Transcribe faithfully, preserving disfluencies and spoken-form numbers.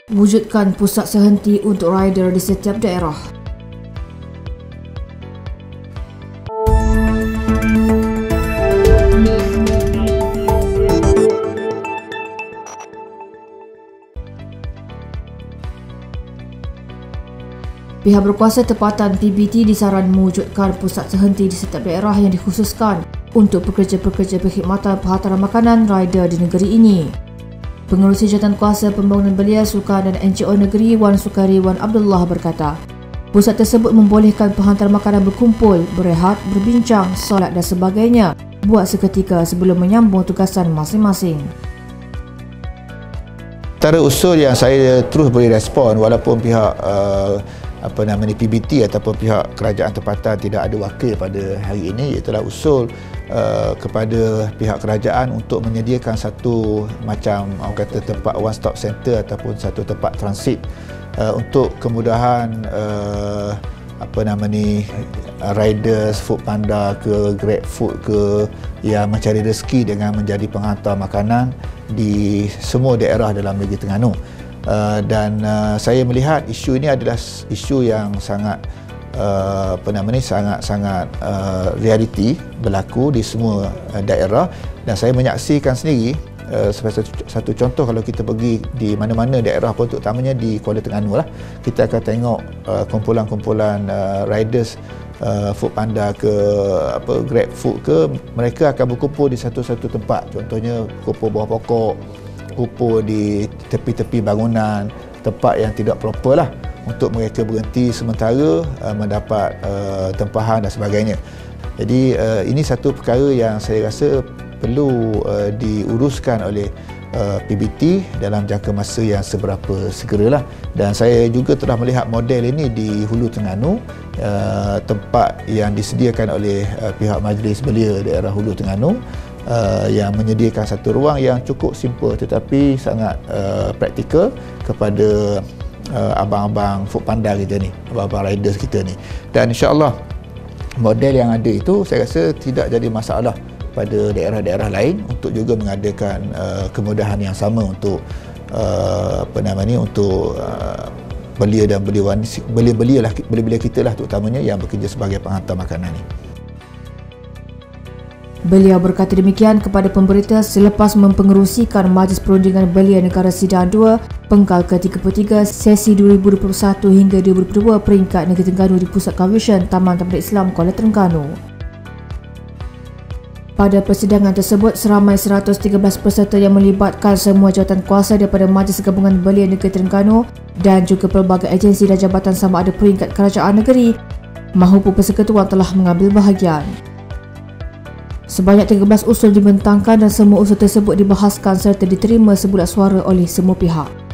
Wujudkan pusat sehenti untuk rider di setiap daerah. Pihak berkuasa tempatan P B T disaran mewujudkan pusat sehenti di setiap daerah yang dikhususkan untuk pekerja-pekerja perkhidmatan penghantaran makanan rider di negeri ini. Pengerusi Jawatankuasa Pembangunan Belia, Sukan dan N G O Negeri Wan Sukari Wan Abdullah berkata, pusat tersebut membolehkan penghantar makanan berkumpul, berehat, berbincang, solat dan sebagainya buat seketika sebelum menyambung tugasan masing-masing. Antara usul yang saya terus beri respon walaupun pihak uh, apa nama ni P B T ataupun pihak kerajaan tempatan tidak ada wakil pada hari ini, iaitu usul uh, kepada pihak kerajaan untuk menyediakan satu macam orang kata tempat one stop center ataupun satu tempat transit uh, untuk kemudahan uh, apa nama ni riders, food panda ke, grab food ke yang mencari rezeki dengan menjadi penghantar makanan di semua daerah dalam negeri Terengganu. Uh, dan uh, saya melihat isu ini adalah isu yang sangat uh, apa nama ni sangat-sangat uh, realiti berlaku di semua uh, daerah, dan saya menyaksikan sendiri uh, sebagai satu, satu contoh kalau kita pergi di mana-mana daerah pun, terutamanya di Kuala Terengganu lah, kita akan tengok uh, kumpulan-kumpulan uh, riders uh, food panda ke apa grab food ke, mereka akan berkumpul di satu-satu tempat, contohnya kumpul bawah pokok, kumpul di tepi-tepi bangunan, tempat yang tidak proper lah untuk mereka berhenti sementara uh, mendapat uh, tempahan dan sebagainya. Jadi uh, ini satu perkara yang saya rasa perlu uh, diuruskan oleh uh, P B T dalam jangka masa yang seberapa segeralah. Dan saya juga telah melihat model ini di Hulu Terengganu, uh, tempat yang disediakan oleh uh, pihak Majlis Belia daerah Hulu Terengganu, Uh, yang menyediakan satu ruang yang cukup simple tetapi sangat uh, praktikal kepada uh, abang-abang food panda kita ni, abang-abang riders kita ni. Dan insya-Allah model yang ada itu saya rasa tidak jadi masalah pada daerah-daerah lain untuk juga mengadakan uh, kemudahan yang sama untuk uh, apa nama ni untuk uh, belia dan beliawan belia-belia lah belia-belia kita lah, terutamanya yang bekerja sebagai penghantar makanan ni. Beliau berkata demikian kepada pemberita selepas mempengerusikan Majlis Perundingan Belia Negara Sidang dua Pengkal ke tiga puluh tiga sesi dua ribu dua puluh satu hingga dua ribu dua puluh dua peringkat Negeri Terengganu di Pusat Convention Taman Taman Islam Kuala Terengganu. Pada persidangan tersebut, seramai seratus tiga belas peserta yang melibatkan semua jawatankuasa daripada Majlis Gabungan Belia Negeri Terengganu dan juga pelbagai agensi dan jabatan sama ada peringkat kerajaan negeri maupun persekutuan telah mengambil bahagian. Sebanyak tiga belas usul dibentangkan dan semua usul tersebut dibahaskan serta diterima sebulat suara oleh semua pihak.